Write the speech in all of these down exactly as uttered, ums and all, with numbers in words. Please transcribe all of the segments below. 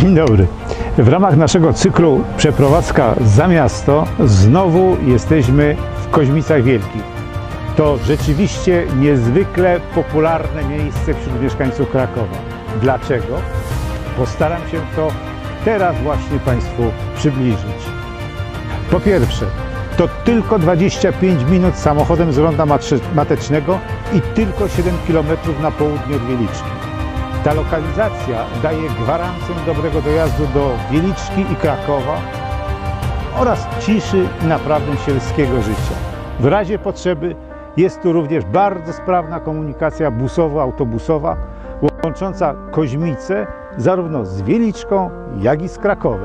Dzień dobry. W ramach naszego cyklu Przeprowadzka za miasto znowu jesteśmy w Koźmicach Wielkich. To rzeczywiście niezwykle popularne miejsce wśród mieszkańców Krakowa. Dlaczego? Postaram się to teraz właśnie Państwu przybliżyć. Po pierwsze, to tylko dwadzieścia pięć minut samochodem z ronda Matecznego i tylko siedem kilometrów na południe od Wieliczki. Ta lokalizacja daje gwarancję dobrego dojazdu do Wieliczki i Krakowa oraz ciszy i naprawdę sielskiego życia. W razie potrzeby jest tu również bardzo sprawna komunikacja busowo-autobusowa łącząca Koźmice zarówno z Wieliczką, jak i z Krakowem.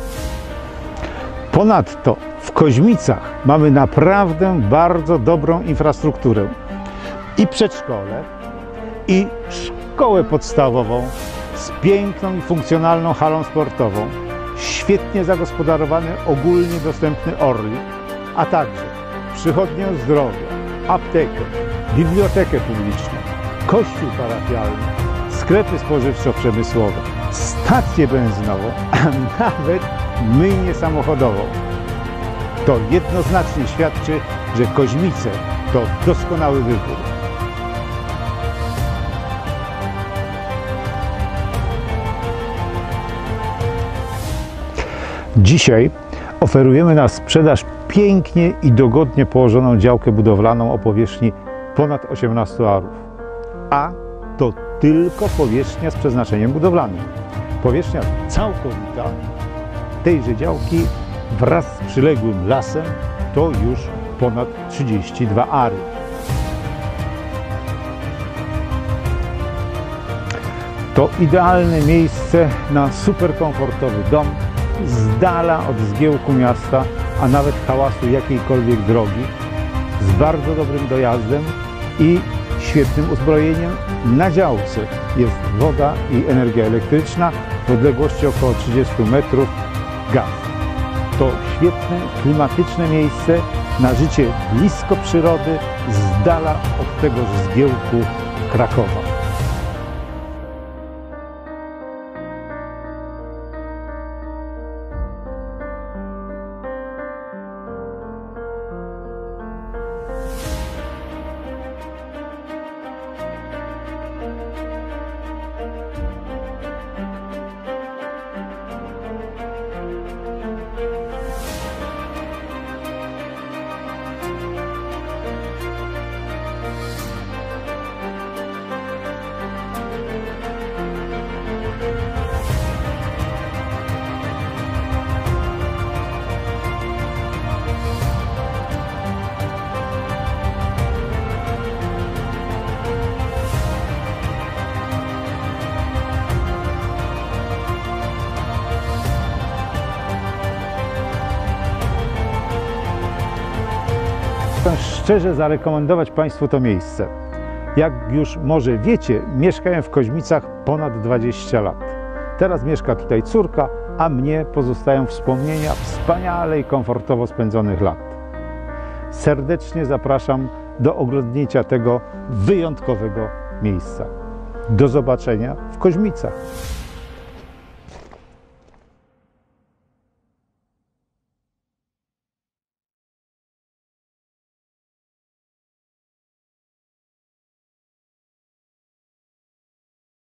Ponadto w Koźmicach mamy naprawdę bardzo dobrą infrastrukturę i przedszkole, i szkołę podstawową z piękną i funkcjonalną halą sportową, świetnie zagospodarowany ogólnie dostępny Orlik, a także przychodnię zdrowia, aptekę, bibliotekę publiczną, kościół parafialny, sklepy spożywczo-przemysłowe, stację benzynową, a nawet myjnię samochodową. To jednoznacznie świadczy, że Koźmice to doskonały wybór. Dzisiaj oferujemy na sprzedaż pięknie i dogodnie położoną działkę budowlaną o powierzchni ponad osiemnastu arów. A to tylko powierzchnia z przeznaczeniem budowlanym. Powierzchnia całkowita tejże działki wraz z przyległym lasem to już ponad trzydzieści dwa ary. To idealne miejsce na super komfortowy dom z dala od zgiełku miasta, a nawet hałasu jakiejkolwiek drogi, z bardzo dobrym dojazdem i świetnym uzbrojeniem. Na działce jest woda i energia elektryczna, w odległości około trzydziestu metrów gaz. To świetne, klimatyczne miejsce na życie blisko przyrody, z dala od tegoż zgiełku Krakowa. Chcę szczerze zarekomendować Państwu to miejsce. Jak już może wiecie, mieszkałem w Koźmicach ponad dwadzieścia lat. Teraz mieszka tutaj córka, a mnie pozostają wspomnienia wspaniale i komfortowo spędzonych lat. Serdecznie zapraszam do oglądnięcia tego wyjątkowego miejsca. Do zobaczenia w Koźmicach.